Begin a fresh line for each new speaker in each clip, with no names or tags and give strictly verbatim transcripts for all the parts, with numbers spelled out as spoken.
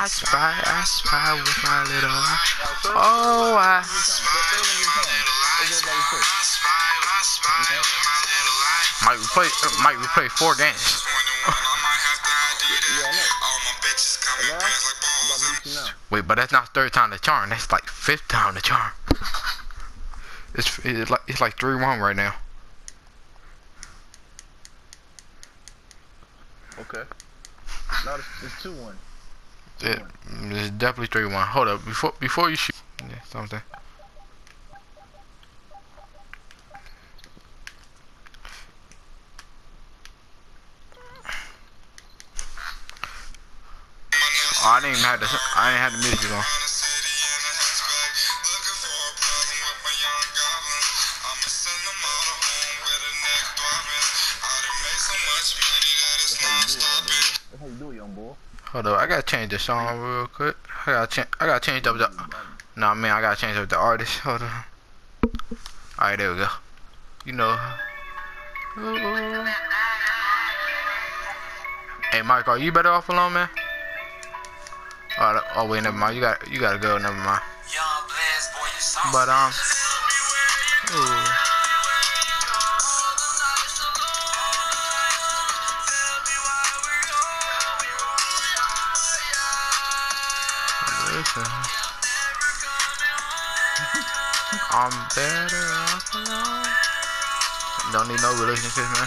I spy, I spy with my little eye. Oh, I. Might we play? Might we play four games? Wait, but that's not third time the charm. That's like fifth time the charm. It's it's like it's like three one right now.
Okay. No, it's, it's two one.
It, it's definitely three one. Hold up, before before you shoot. Yeah, something. Oh, I didn't even have the I didn't have the music on.
That's how you do it, young boy.
Hold up, I gotta change the song real quick. I gotta change. I gotta change up the. Nah, man, I gotta change up the artist. Hold on. All right, there we go. You know. Ooh. Hey, Mike, are you better off alone, man? Oh, oh wait, never mind. You got, you gotta go. Never mind. But um. Ooh. Listen. I'm better off alone. Don't need no relationship, man.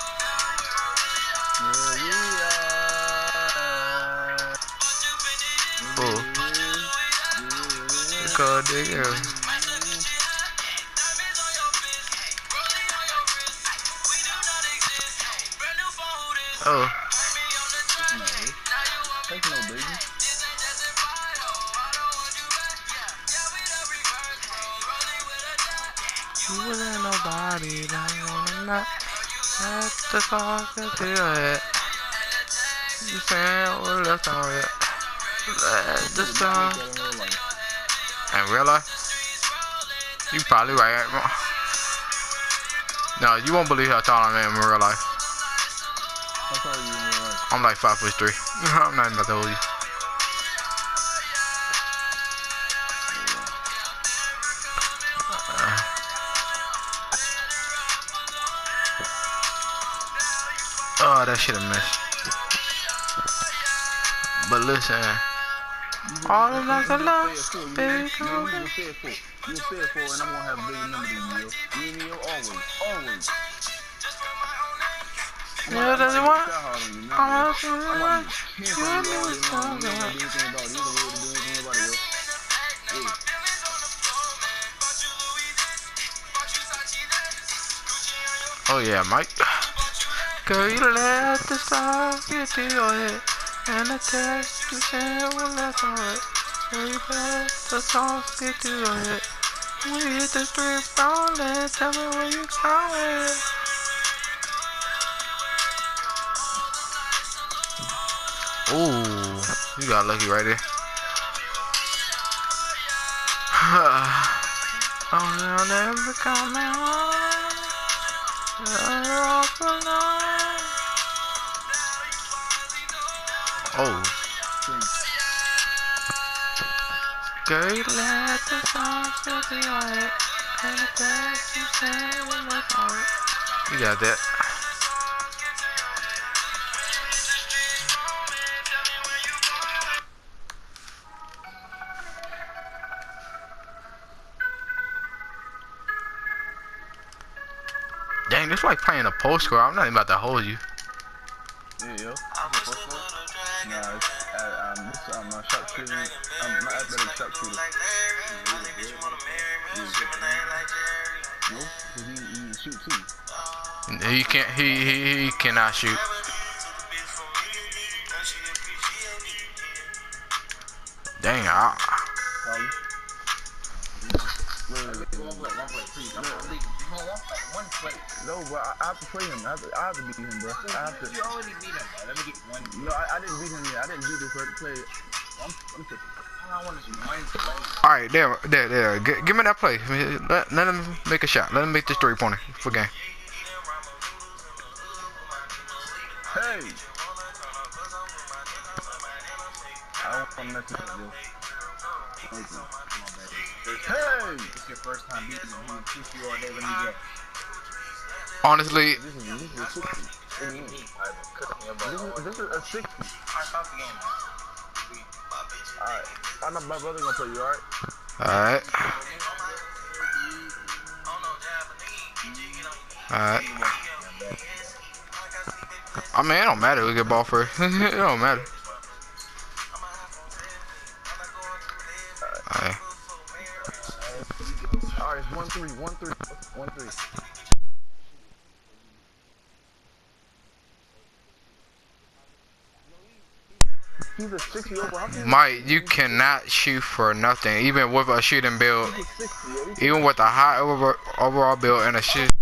Ooh. Go digger. Oh.
Take no baby.
You wasn't nobody that wanna not let the talk into your head. You saying we're left on it. Let the song. In real life? You probably right. No, you won't believe how tall I am in real life.
How tall are you in real life?
I'm like five foot three. I'm not even about to hold you. Oh, that shit a mess. But listen, all the nights I love, baby, come
on. You said four. You said four, and I'm gonna have a bigger number than you. Me and you always, always.
Yeah, that's what. I'm
not sure. I'm not sure. You don't do anything about it. You don't do anything about it, yo.
Oh yeah, Mike. Girl, you let the stars get to your head, and the text you sent will left on it. Girl, you let the stars get to your head. When you hit the strip, don't let tell me where you going. Ooh, you got lucky right there. Oh, I'll never come home. Oh. Girl, you let the songs get to your head, and the best you say will look alright. You got that. Dang, it's like playing a post score. I'm not even about to hold you.
Yeah, yo. Nah, it's, uh, um, this, um, uh, sharp shooting, um, my athletic sharp shooter. No, because he, he shoot too.
He can't, he, he, he cannot shoot. Dang, I...
No, bro, I, I have to play him. I have to, I have to beat him, bro. I have to.
You already beat him, bro. Let me get one.
No, I, I didn't beat him yet. I didn't beat this first play. I'm, I'm just,
all I want is one play.
All right, there, there, there. G give me that play. Let, let him make a shot. Let him make this three-pointer for game.
Hey. I don't I'm messing with you. Thank you.
Come on, baby. This,
Hey!
this your first time beating him. He was sixty all day. Let me guess.
Honestly,
This is, this is a sixty. What do you mean?
I've been cooking him, but
This is, this is a sixty.
I stop the game, man.
Alright. I know my brother gonna play you, alright?
alright. Alright. I mean, it don't matter. We get ball first. It don't matter. Alright.
Alright, it's one three, one three, one three. He's a sixty over. How can
Mike, you cannot shoot for nothing, even with a shooting build,
he's a sixty, yo?
even with a high over, overall build and a shoot.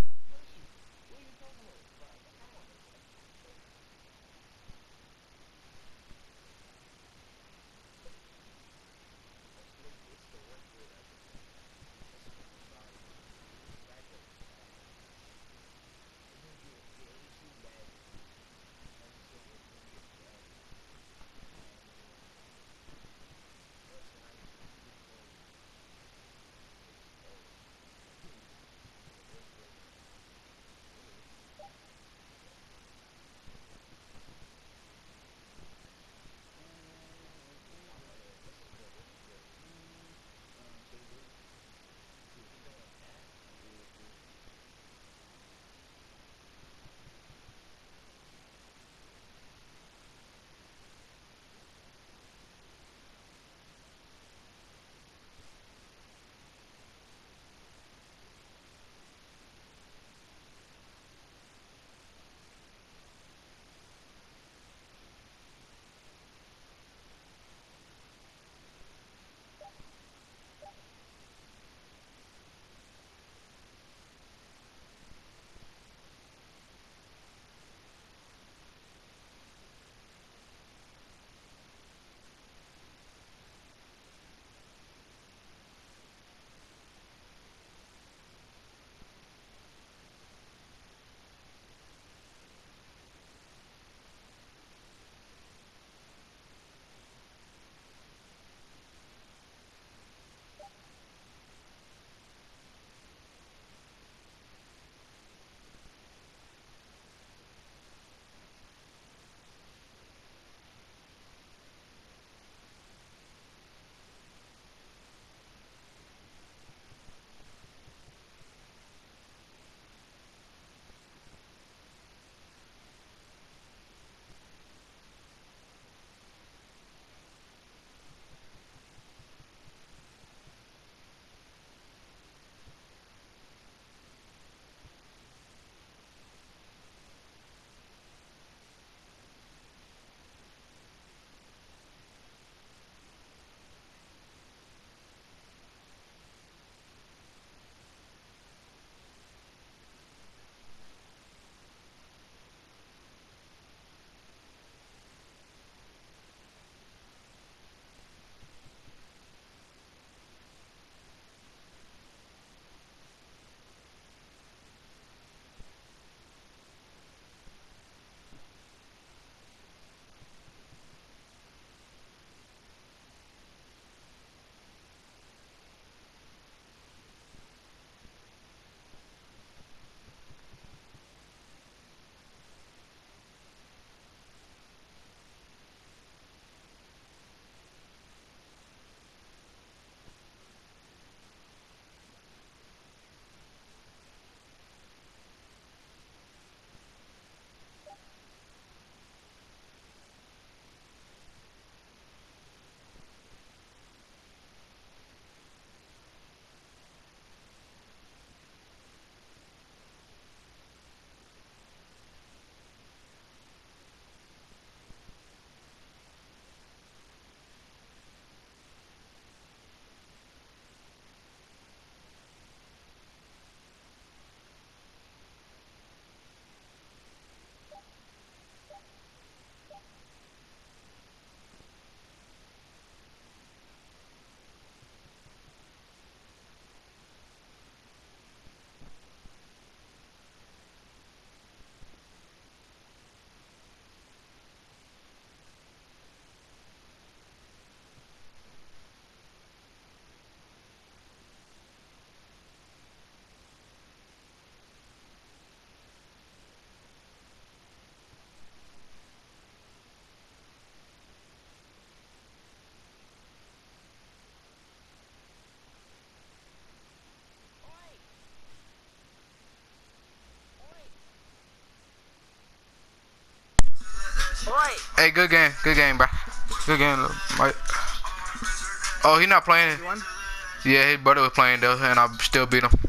Boy.
Hey, good game, good game, bro. Good game, little Mike. Oh, he not playing.
You won?
Yeah, his brother was playing though, and I still beat him.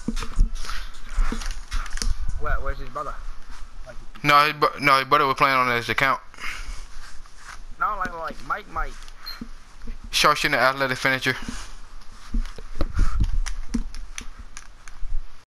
Where, where's his brother?
No, his, bro- no, his brother was playing on his account.
No, like like Mike Mike.
Sharpshooting athletic finisher.